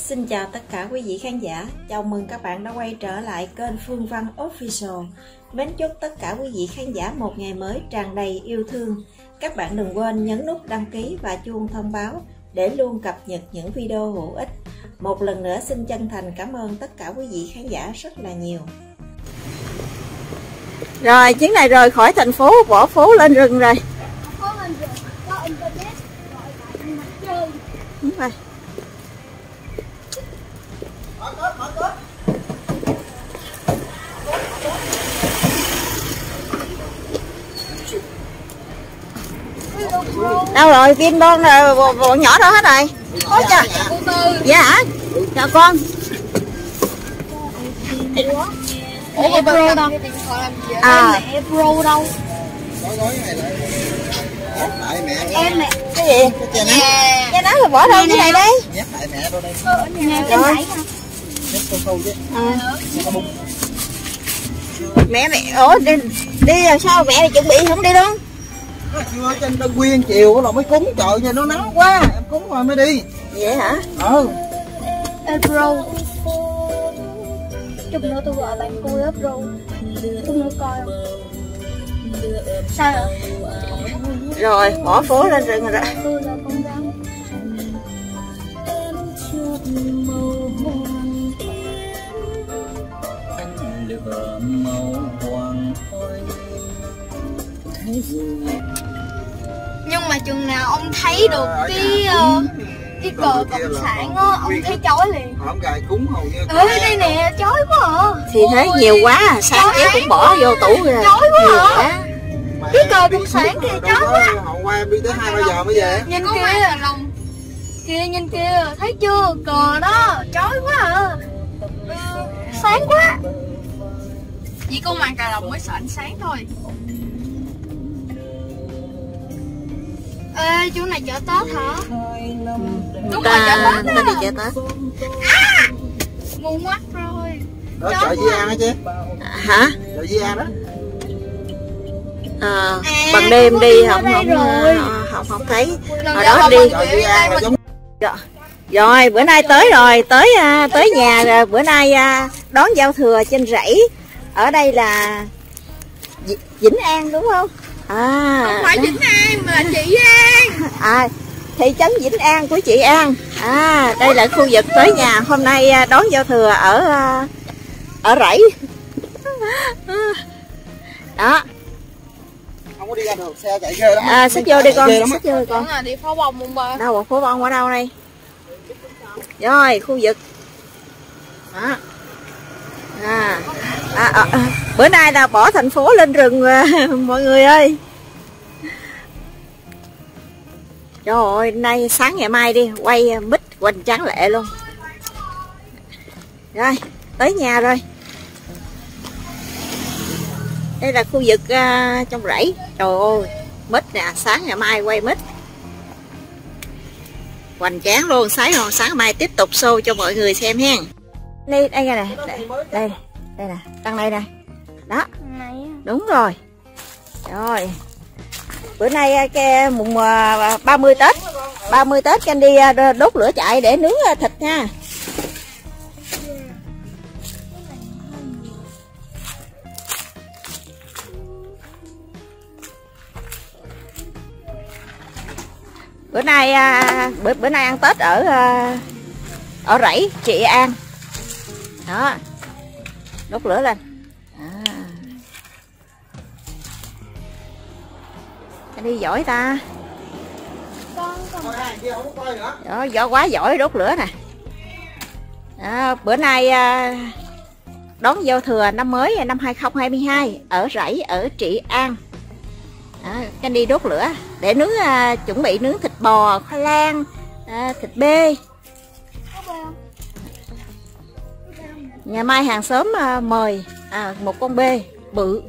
Xin chào tất cả quý vị khán giả, chào mừng các bạn đã quay trở lại kênh Phương Văn Official. Mến chúc tất cả quý vị khán giả một ngày mới tràn đầy yêu thương. Các bạn đừng quên nhấn nút đăng ký và chuông thông báo để luôn cập nhật những video hữu ích. Một lần nữa xin chân thành cảm ơn tất cả quý vị khán giả rất là nhiều. Rồi chuyến này rời khỏi thành phố, bỏ phố lên rừng rồi. Đúng rồi. Đâu rồi, Vinbon rồi, bọn nhỏ đó hết rồi. Ôi trời. Dạ hả? Chào con. Ủa Pro đâu? Mẹ Pro đâu? Em mẹ. Cái gì? Cái đó là bỏ đâu cái này đây? Mẹ mẹ, ủa đi làm sao mẹ chuẩn bị không đi đâu? Chưa trên Tân Quyên chiều là mới cúng, trời nha nó nắng quá, em cúng rồi mới đi. Vậy hả? Pro. Chút nữa tôi gọi bạn tôi đó Pro. Chút nữa coi không? Sao rồi? Rồi bỏ phố lên rừng rồi. Tôi là con rắn. Nhưng mà chừng nào ông thấy được cái cờ cộng sản á, ông thấy chói liền. Không gài cúng hầu như. Đây nè, chói quá à. Thì thấy nhiều quá, sáng kéo cũng bỏ vô tủ rồi. Chói quá à. Cái cờ cộng sản kìa, chói quá. Hậu qua em đi tới 2-3 giờ mới về. Nhìn kia, kìa nhìn kia, thấy chưa, cờ đó, chói quá à. Sáng quá. Chỉ có màn cà rồng mới sợ ánh sáng thôi. Ê, chỗ này chợ Tết hả? Đúng rồi, chợ Tết Ta đi chợ Tết. Ngu mắt rồi. Đó chợ Di An đó chứ. Hả? Chợ Di An đó. Ban đêm đi không thấy. Hồi đó đi. Chợ Di An là giống. Rồi bữa nay tới rồi, tới nhà rồi, bữa nay đón giao thừa trên rẫy. Ở đây là Vĩnh An đúng không? Không phải Vĩnh An mà là chị An. Thị trấn Vĩnh An của chị An. Đây là khu vực tới nhà, hôm nay đón giao thừa ở rẫy. Đó. Không có đi ra được, xe chạy ghê lắm. Xích vô đi con, xích vô đi con. Đúng là đi phố bông không ba. Đâu phố bông ở đâu đây? Rồi khu vực. Đó. Bữa nay là bỏ thành phố lên rừng mọi người ơi. Trời ơi, nay sáng ngày mai đi quay mít hoành tráng lệ luôn. Rồi tới nhà rồi. Đây là khu vực trong rẫy. Trời ơi mít nè, sáng ngày mai quay mít hoành tráng luôn. Sáng ngày mai tiếp tục show cho mọi người xem hen. Đây đây nè, đây nè, đằng này nè. Đó. Đúng rồi. Rồi. Bữa nay cái mùng 30 Tết. 30 Tết Canh đi đốt lửa chạy để nướng thịt nha. Bữa nay bữa nay ăn Tết ở rẫy chị An. Đó. Đốt lửa lên. Đi giỏi ta. Đó, quá giỏi đốt lửa nè. Bữa nay đón giao thừa năm mới năm 2022 ở rẫy ở Trị An. Canh đi đốt lửa để nướng, chuẩn bị nướng thịt bò, khoai lang, thịt bê. Ngày mai hàng xóm mời một con bê bự.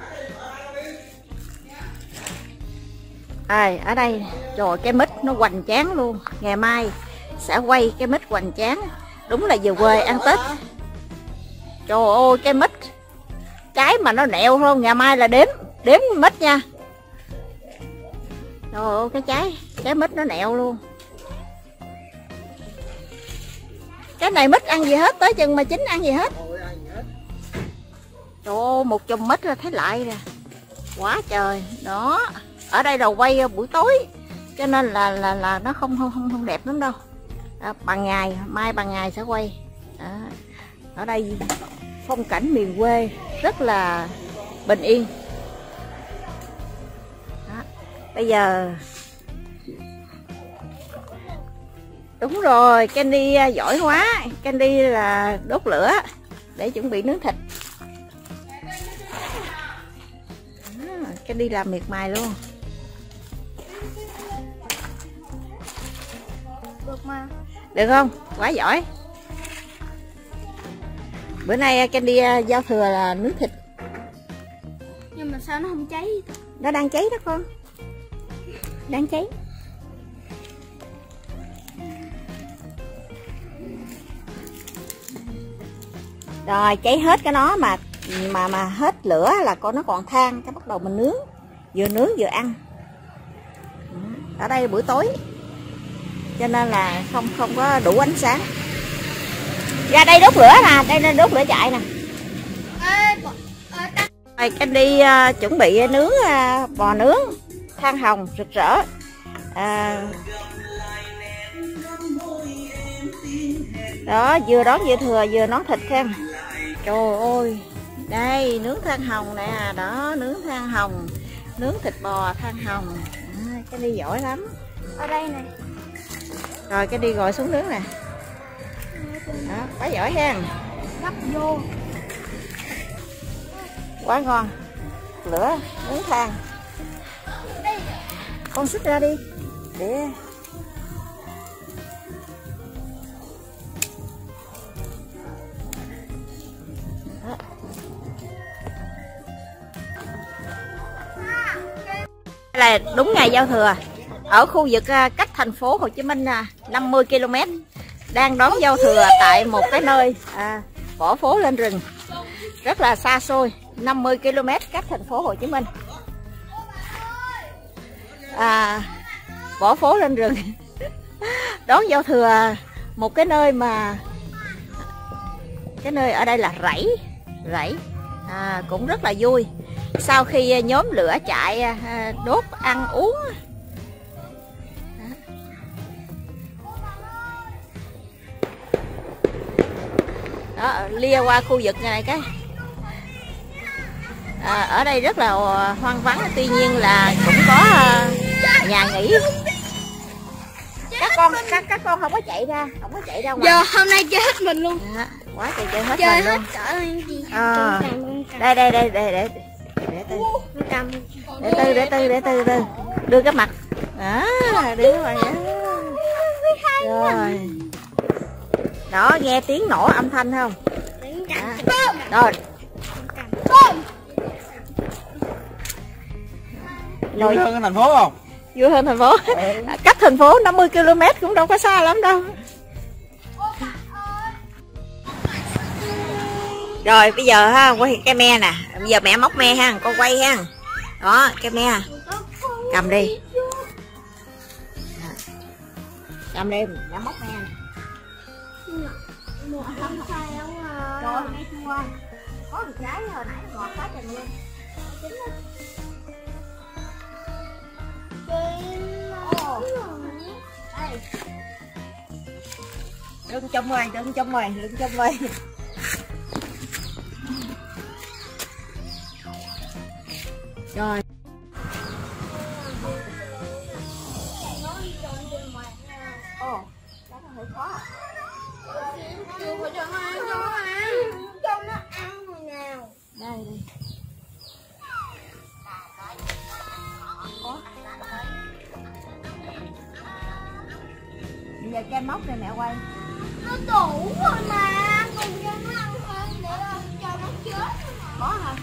Ở đây rồi cái mít nó hoành tráng luôn. Ngày mai sẽ quay cái mít hoành tráng. Đúng là về quê ăn Tết. Trời ơi cái mít, cái mà nó nẹo không, ngày mai là đếm mít nha. Trời ơi cái trái mít nó nẹo luôn. Cái này mít ăn gì hết, tới chừng mà chín ăn gì hết. Trời ơi, một chùm mít ra thấy lại nè. Quá trời. Đó. Ở đây là quay buổi tối cho nên là nó không đẹp lắm đâu. Ban ngày, mai ban ngày sẽ quay. Đó. Ở đây phong cảnh miền quê rất là bình yên. Đó. Bây giờ đúng rồi, Candy giỏi quá. Candy là đốt lửa để chuẩn bị nướng thịt. Candy làm miệt mài luôn. Được mà. Được không? Quá giỏi. Bữa nay Candy giao thừa là nướng thịt. Nhưng mà sao nó không cháy? Nó đang cháy đó con. Đang cháy. Rồi cháy hết cái nó mà hết lửa là con nó còn than, cái bắt đầu mình nướng vừa ăn. Ở đây buổi tối cho nên là không có đủ ánh sáng. Ra đây đốt lửa nè, đây nên đốt lửa chạy nè. Rồi Candy chuẩn bị nướng bò nướng than hồng rực rỡ. Đó, vừa đón vừa thừa vừa nón thịt thêm. Trời ơi, đây nướng than hồng nè, đó nướng than hồng, nướng thịt bò than hồng. Cái đi giỏi lắm. Ở đây nè. Rồi cái đi gọi xuống nướng nè. Đó, quá giỏi ha. Gấp vô. Quá ngon. Lửa nướng than. Con xích ra đi để là đúng ngày giao thừa. Ở khu vực cách thành phố Hồ Chí Minh 50 km đang đón giao thừa tại một cái nơi bỏ phố lên rừng rất là xa xôi, 50 km cách thành phố Hồ Chí Minh. Bỏ phố lên rừng đón giao thừa một cái nơi mà cái nơi ở đây là rẫy cũng rất là vui. Sau khi nhóm lửa chạy đốt ăn uống. Đó, lia qua khu vực này cái ở đây rất là hoang vắng, tuy nhiên là cũng có nhà nghỉ. Các con không có chạy ra, ngoài. Giờ hôm nay chơi hết mình luôn. Quá trời chơi hết mình luôn. Đây để từ đưa cái mặt đưa cái mặt rồi đó, nghe tiếng nổ âm thanh không? Rồi vui hơn cái thành phố không? Vui hơn thành phố. Cách thành phố 50 km cũng đâu có xa lắm đâu. Rồi bây giờ ha, quay cái me nè. Bây giờ mẹ móc me ha, con quay ha. Đó, cái me cầm đi. Cầm đi, mẹ móc me nè. Rồi, nghe chua. Có một trái hồi nãy ngọt quá trời luôn. Chín đó. Đừng trong rồi. Rồi. Cái nó hơi khó. Chưa phải cho nó ăn, cho nó ăn rồi nào. Đây đi. Bây giờ kem móc này mẹ quay. Nó đủ rồi mà, còn cho nó ăn hơn để cho nó chết. Có hả?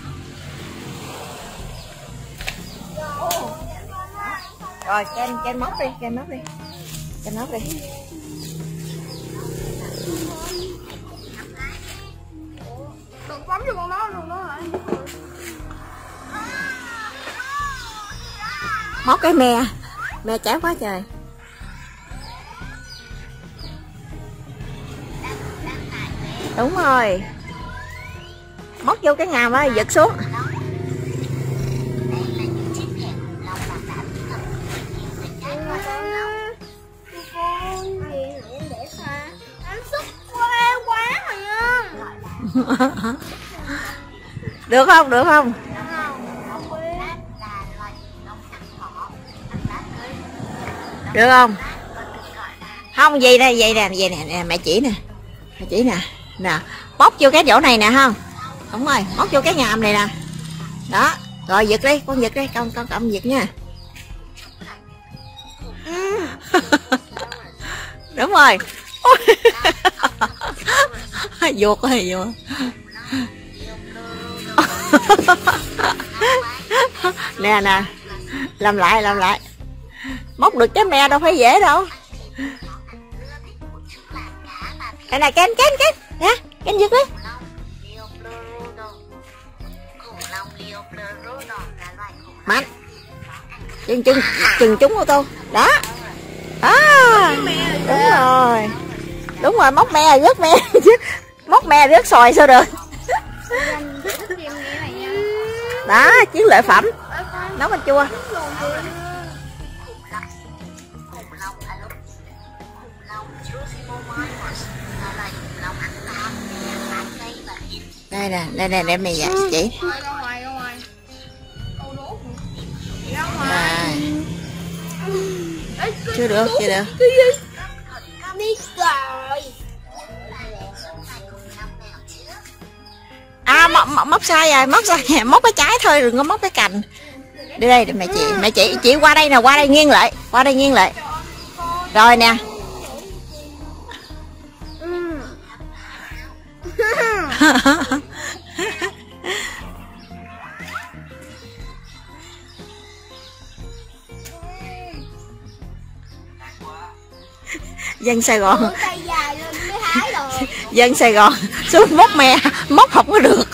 Rồi kem móc đi. Đừng bấm cho con nó, đừng nó lại. Móc cái me chán quá trời. Đúng rồi. Móc vô cái ngàm á, giật xuống. Được không? Được không? Được không? Không, vậy nè, vậy nè, mẹ chỉ nè. Mẹ chỉ nè. Nè, móc vô cái chỗ này nè không? Đúng rồi, móc vô cái ngàm này nè. Đó, rồi giật đi, con giật đi, con cầm giật nha. Đúng rồi. Vô coi vô. Nè nè, làm lại. Móc được cái me đâu phải dễ đâu. Đây nè, Ken nè, Ken giật đi. Mạnh. Chừng trúng ô tô. Đó. Đúng rồi, móc me rớt me. Móc me rớt xoài sao được. Đó, chiến lợi phẩm. Nấu canh chua. Đây nè, đem mày dạ chị. Chưa được. À, móc sai rồi, móc cái trái thôi, đừng có móc cái cành. Đi đây để mẹ chị qua đây nè, qua đây nghiêng lại. Rồi nè. Dân Sài Gòn. Dân Sài Gòn xuống móc me, móc không có được.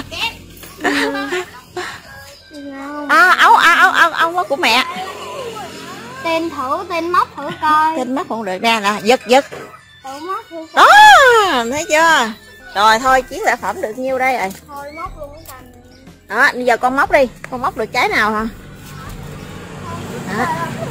Áo của mẹ. Tên móc thử coi. Tên móc không được nè, giật. Tự móc thử coi. Đó, thấy chưa? Rồi thôi, chiến lợi phẩm được nhiêu đây rồi. Thôi móc luôn cái cành. Đó, bây giờ con móc đi, con móc được trái nào hả? Đó.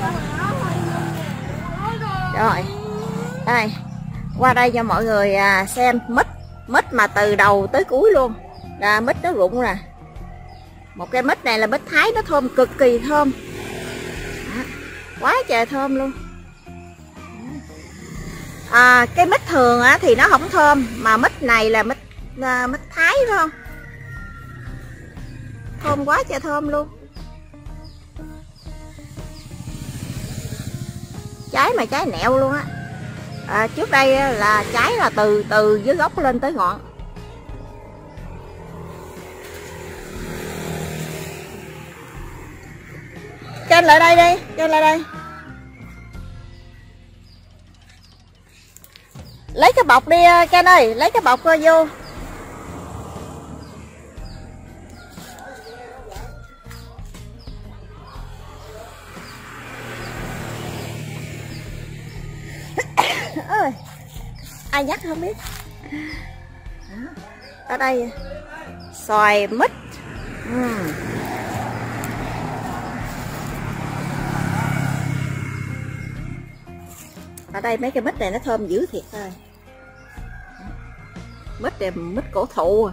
Rồi, đây, qua đây cho mọi người xem mít mà từ đầu tới cuối luôn. Mít nó rụng nè. Một cái mít này là mít Thái, nó thơm, cực kỳ thơm. Đó. Quá trời thơm luôn. Cái mít thường thì nó không thơm, mà mít này là mít Thái phải không? Thơm quá trời thơm luôn. Trái mà trái nẹo luôn á. Trước đây là trái là từ dưới gốc lên tới ngọn. Ken lại đây đi, Ken lại đây. Lấy cái bọc đi Ken ơi, lấy cái bọc vô. Ơi, ai dắt không biết. Ở đây xoài mít. Ở đây mấy cái mít này nó thơm dữ thiệt thôi. Mít này mít cổ thụ.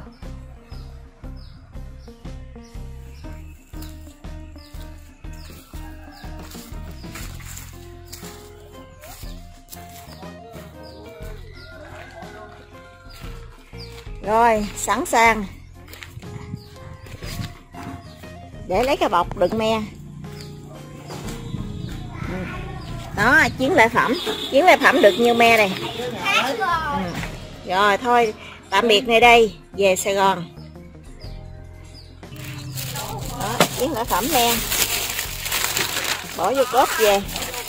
Rồi, sẵn sàng để lấy cái bọc đựng me. Đó, chiến lợi phẩm được nhiêu me đây. Rồi thôi, tạm biệt nơi đây, về Sài Gòn. Đó, chiến lợi phẩm me, bỏ vô cốp về.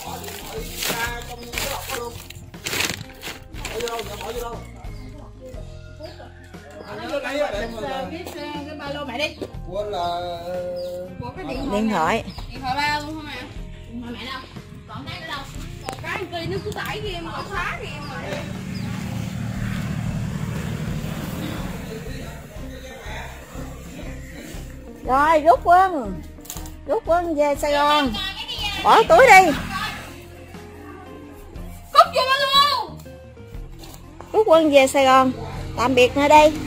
Cái ba lô mẹ đi. Điện thoại. Điện thoại ba luôn hả mẹ? Điện thoại mẹ đâu? Còn cái ở đâu? Còn cái kia nó cứ tải game, còn xóa game rồi. Rồi rút quân về Sài Gòn. Bỏ túi đi. Rút quân về Sài Gòn. Tạm biệt nơi đây.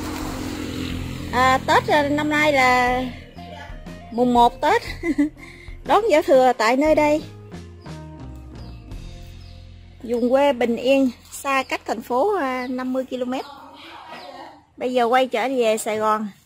Tết năm nay là mùng 1 Tết. Đón giao thừa tại nơi đây. Vùng quê bình yên, xa cách thành phố 50 km. Bây giờ quay trở về Sài Gòn.